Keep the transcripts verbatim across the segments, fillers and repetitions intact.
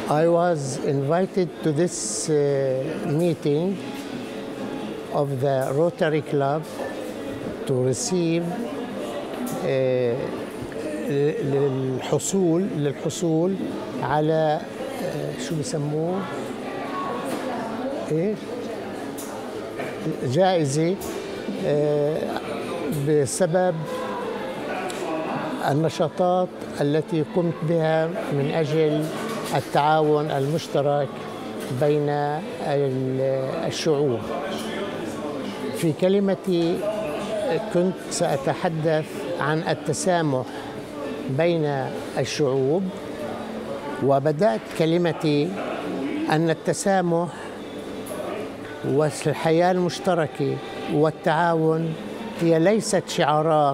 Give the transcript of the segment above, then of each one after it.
I was invited to this uh, meeting of the Rotary Club to receive uh, للحصول للحصول على uh, شو بسموه ايش جائزة uh, بسبب النشاطات التي قمت بها من أجل التعاون المشترك بين الشعوب. في كلمتي كنت سأتحدث عن التسامح بين الشعوب، وبدأت كلمتي أن التسامح والحياة المشتركة والتعاون هي ليست شعارات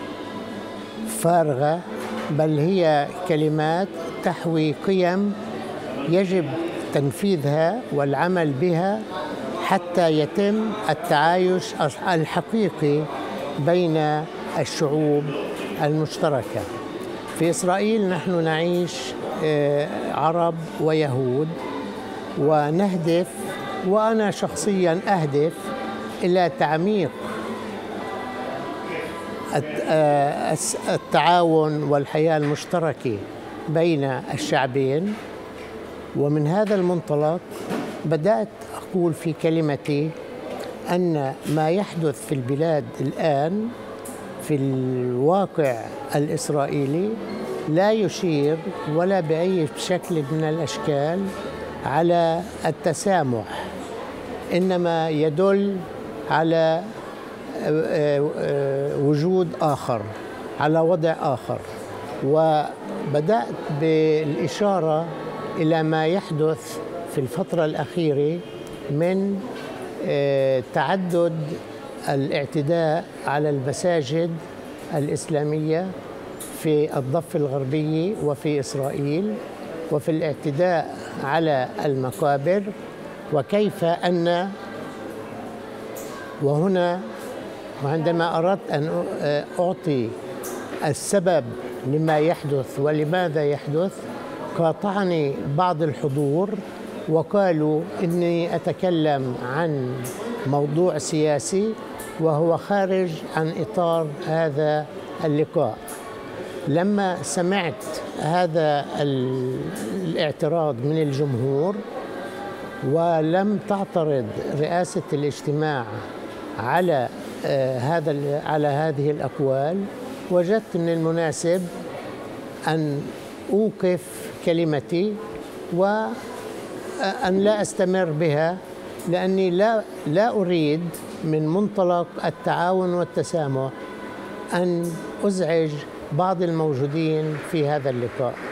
فارغة، بل هي كلمات تحوي قيم يجب تنفيذها والعمل بها حتى يتم التعايش الحقيقي بين الشعوب المشتركة. في إسرائيل نحن نعيش عرب ويهود، ونهدف وأنا شخصياً أهدف إلى تعميق التعاون والحياة المشتركة بين الشعبين. ومن هذا المنطلق بدأت أقول في كلمتي أن ما يحدث في البلاد الآن في الواقع الإسرائيلي لا يشير ولا بأي شكل من الأشكال على التسامح، إنما يدل على وجود آخر، على وضع آخر. وبدأت بالإشارة إلى ما يحدث في الفترة الأخيرة من تعدد الاعتداء على المساجد الإسلامية في الضفة الغربية وفي إسرائيل، وفي الاعتداء على المقابر، وكيف أن وهنا وعندما أردت أن أعطي السبب لما يحدث ولماذا يحدث، قاطعني بعض الحضور وقالوا إني أتكلم عن موضوع سياسي وهو خارج عن إطار هذا اللقاء. لما سمعت هذا الاعتراض من الجمهور ولم تعترض رئاسة الاجتماع على هذا على هذه الأقوال، وجدت من المناسب أن أوقف كلمتي وأن لا أستمر بها، لأني لا لا أريد من منطلق التعاون والتسامح أن أزعج بعض الموجودين في هذا اللقاء.